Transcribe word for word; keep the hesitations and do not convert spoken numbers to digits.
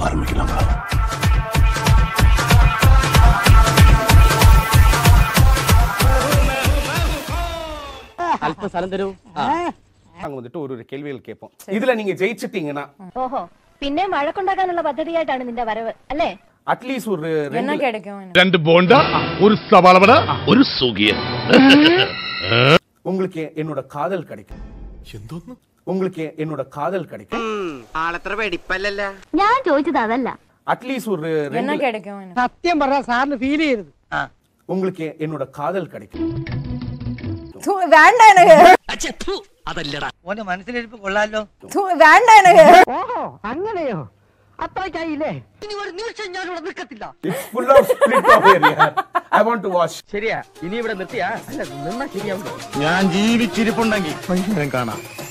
ஆரம்பிக்கலாங்களா? அல்ப சலந்தரு நாங்க வந்துட்டு ஒரு ஒரு கேள்விகள் கேட்போம். இதுல நீங்க ஜெயிச்சிட்டீங்கன்னா ഓഹോ പിന്നെ വഴക്കുണ്ടാക്കാനുള്ള പദ്ധതിയായിട്ടാണ് നിന്റെ വരവ് അല്ലേ? அட்லீஸ்ட் ஒரு என்ன ரெண்டு கிடைக்கும்? ரெண்டு போண்டா, ஒரு சவாலவடா, ஒரு சுகியன். உங்களுக்கு என்னோட காதல் கிடைக்கும். എന്തോന്ന്? உங்களுக்கு என்னோட காதல் கிடைக்கும். ആളത്ര വെടിപ്പല്ലല്ല. ഞാൻ ചോദിച്ചത് അതല്ല. அட்லீஸ்ட் ஒரு என்ன ரெண்டு கிடைக்கும்? സത്യം പറഞ്ഞ സാറിന് ഫീൽ ചെയ്യരുത്. உங்களுக்கு என்னோட காதல் கிடைக்கும். വേണ്ട എനിക്ക്. അതല്ലടാ. ഓന്റെ മനസ്സിലിരിപ്പ് കൊള്ളാലോ. വേണ്ട എനിക്ക്. ഓഹോ അങ്ങനെയോ? അത്രയ്ക്കായില്ലേ? It's full of split of area. I want to watch. ശരിയാ, ഇനി ഇവിടെ നിർത്തിയാ അല്ല നിന്നാ ശരിയാവും. ഞാൻ ജീവിച്ചിരിപ്പുണ്ടെങ്കിൽ കാണാം.